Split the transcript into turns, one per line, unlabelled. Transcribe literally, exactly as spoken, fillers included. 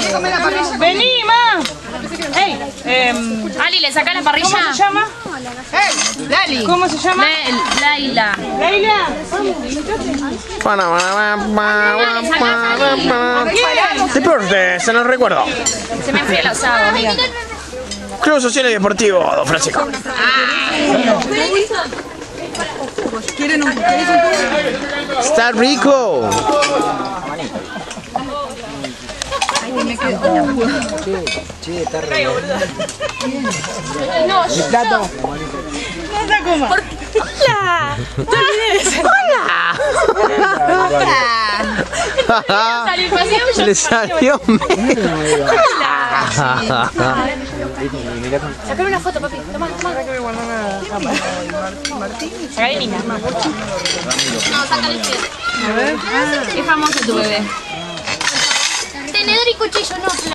Vení, ma. Hey, eh,
Ali, ¿le saca la parrilla?
¿Cómo se llama?
Hey, Lali.
¿Cómo se llama?
Le, Laila.
Laila.
Deporte, se nos recuerdo.
Se me enfría el asado, amiga.
Club Social y Deportivo, Don Francisco.
¿Quieren un
Está rico.
Che, está re bien.
No,
Mi plato.
No te comas.
¡Hola!
¡Hola!
Salió el paseo,
Le salió
Sacar una foto, papi. Toma, toma. Sacale linda. No, sácale el feo.
A ver.
Qué famoso tu bebé. Tenedor y cuchillo, no.